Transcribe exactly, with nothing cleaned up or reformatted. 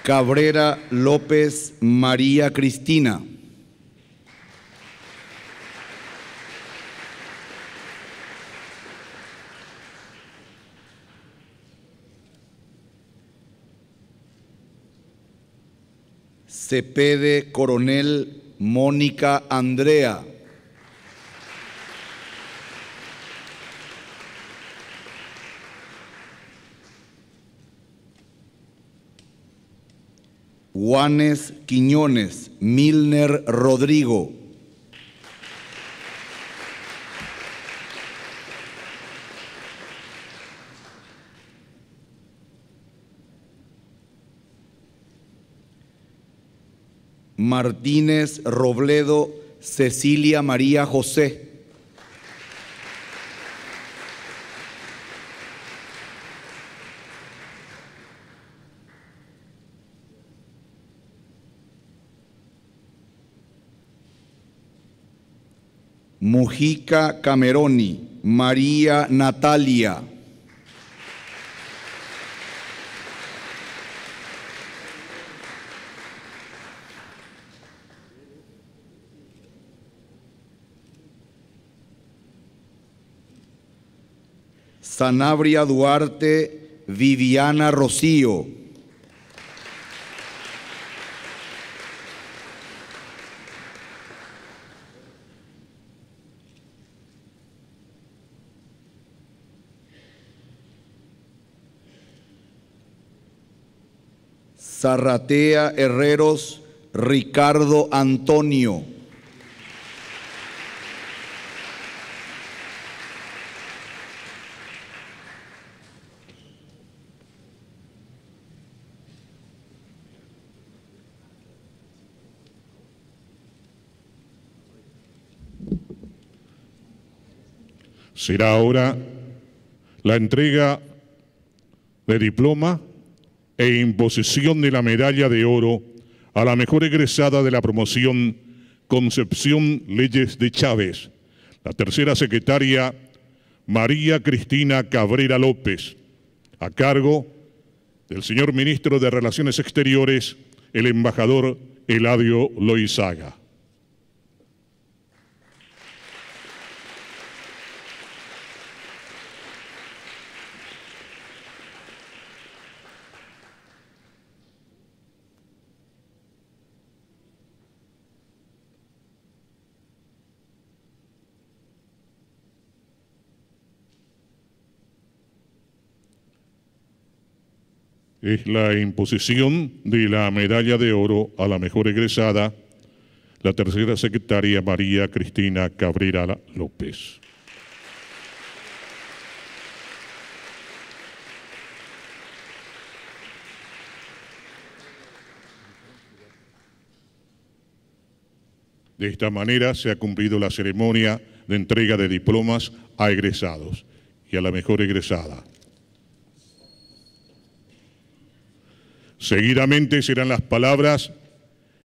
Cabrera López María Cristina. Cepede Coronel Mónica Andrea. Juanes Quiñones Milner Rodrigo. Martínez Robledo Cecilia María José. Mujica Cameroni María Natalia. Sanabria Duarte Viviana Rocío. Zarratea Herreros Ricardo Antonio. Será ahora la entrega de diploma e imposición de la medalla de oro a la mejor egresada de la promoción Concepción Leyes de Chávez, la tercera secretaria María Cristina Cabrera López, a cargo del señor Ministro de Relaciones Exteriores, el embajador Eladio Loizaga. Es la imposición de la medalla de oro a la mejor egresada, la tercera secretaria María Cristina Cabrera López. De esta manera se ha cumplido la ceremonia de entrega de diplomas a egresados y a la mejor egresada. Seguidamente serán las palabras